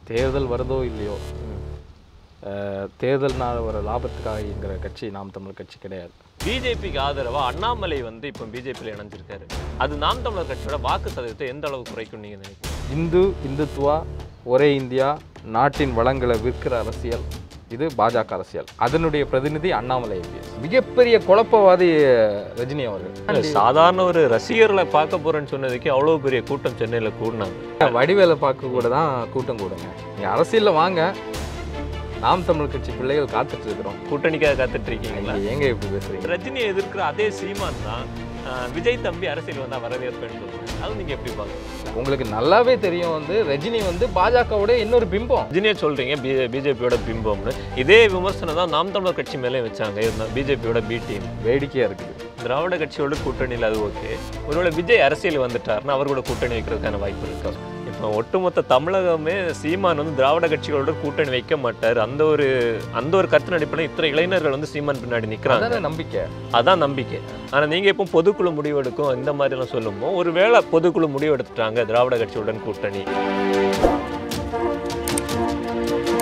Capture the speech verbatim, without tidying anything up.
தேர்தல் வருதோ இல்லையோ, தேர்தல்னால ஒரு லாபத்துக்காக என்கிற கட்சி நாம் தமிழர் கட்சி கிடையாது. பிஜேபிக்கு ஆதரவா அண்ணாமலை வந்து இப்போ பிஜேபியில் இணைஞ்சிருக்காரு. அது நாம் தமிழர் கட்சியோட வாக்கு சதவீதத்தை எந்த அளவுக்கு குறைக்கும் நீங்க நினைக்கிறீங்க? இந்து இந்துத்துவா, ஒரே இந்தியா, நாட்டின் வளங்களை விற்கிற அரசியல் இது பாஜக அரசியல். அதனுடைய பிரதிநிதி அண்ணாமலை ஐபிஎஸ். மிகப்பெரிய குழப்பவாதி ரஜினி அவர்கள். சாதாரண ஒரு ரசிகர்களை பார்க்க போறேன்னு சொன்னதுக்கு அவ்வளோ பெரிய கூட்டம் சென்னையில் கூடினாங்க. வடிவேலை பார்க்க கூட தான் கூட்டம் கூடுங்க. நீங்கள் அரசியலில் வாங்க, நாம் தமிழ் கட்சி பிள்ளைகள் காத்துட்டு இருக்கிறோம். கூட்டணிக்காக காத்துட்டு இருக்கீங்களா? எங்க இப்படி பேசுறீங்க? ரஜினியை எதிர்க்கிற அதே சீமான் தான் விஜய் தம்பி அரசியல் வந்தால் வரவேற்பேன்னு சொல்லுவாங்க. அது நீங்க எப்படி பாக்குறீங்க? உங்களுக்கு நல்லாவே தெரியும், வந்து ரஜினி வந்து பாஜகவோட இன்னொரு பிம்பம். ரஜினியை சொல்றீங்க பிஜேபியோட பிம்பம்னு. இதே விமர்சனம் தான் நாம் தமிழர் கட்சி மேலே வச்சாங்க, பிஜேபியோட பி டீம். வேடிக்கையா இருக்குது. திராவிட கட்சியோட கூட்டணியில் அது ஓகே, ஒருவேளை விஜய் அரசியல் வந்துட்டாருன்னா அவர்களோட கூட்டணி வைக்கிறதுக்கான வாய்ப்பு இருக்கு. இப்போ ஒட்டுமொத்த தமிழகமே சீமான் வந்து திராவிட கட்சிகளோட கூட்டணி வைக்க மாட்டார், அந்த ஒரு அந்த ஒரு கருத்து அடிப்படையில் இத்தனை இளைஞர்கள் வந்து சீமான் பின்னாடி நிற்கிறாங்க. நம்பிக்கை, அதான் நம்பிக்கை. ஆனால் நீங்கள் இப்போ பொதுக்குழு முடிவெடுக்கும் இந்த மாதிரிலாம் சொல்லும்போது ஒரு வேளை பொதுக்குழு முடிவெடுத்துட்டாங்க திராவிட கட்சியுடன் கூட்டணி,